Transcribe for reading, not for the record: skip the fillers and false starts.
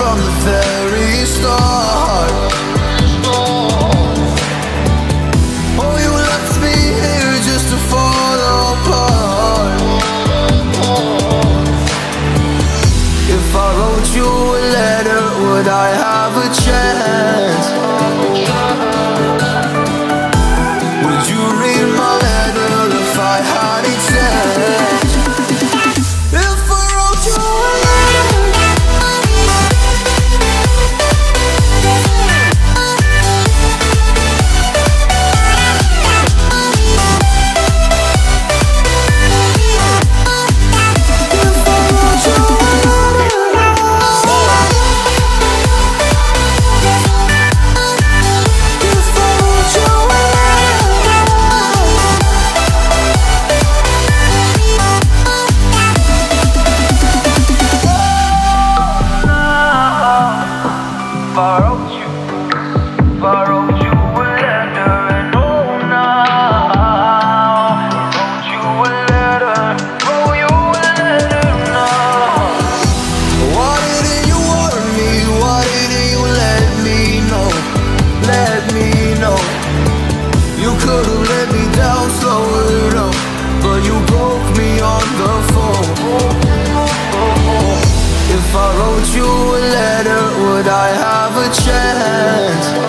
from the very start. Oh, you left me here just to fall apart. If I wrote you a letter, would I have a chance? Would you read my letter if I had a chance? If I wrote you a letter, you could've let me down, slow it up, but you broke me on the phone. If I wrote you a letter, would I have a chance?